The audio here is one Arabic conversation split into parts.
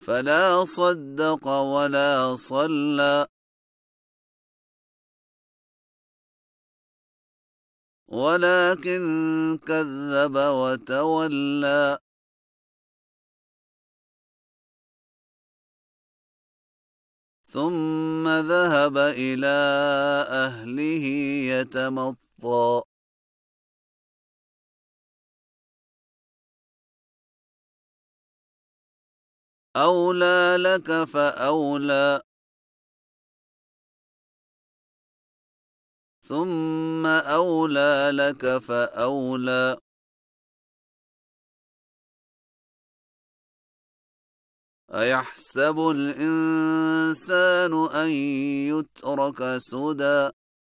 فلا صدق ولا صلى ولكن كذب وتولى ثم ذهب إلى أهله يتمطى أولى لك فأولى ثم أولى لك فأولى أيحسب الإنسان أن يترك سدى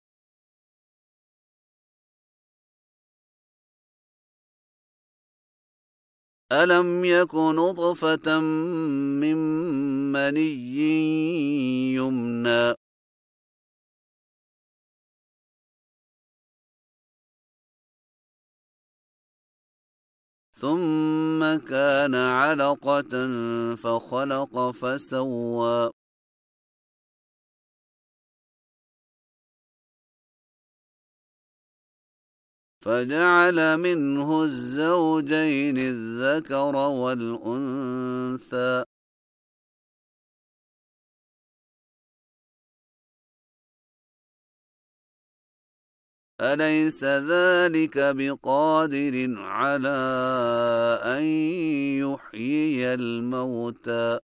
ألم يك نطفة من مني يمنى ثم كان علقة فخلق فسوى فجعل منه الزوجين الذكر والأنثى أليس ذلك بقادر على أن يحيي الموتى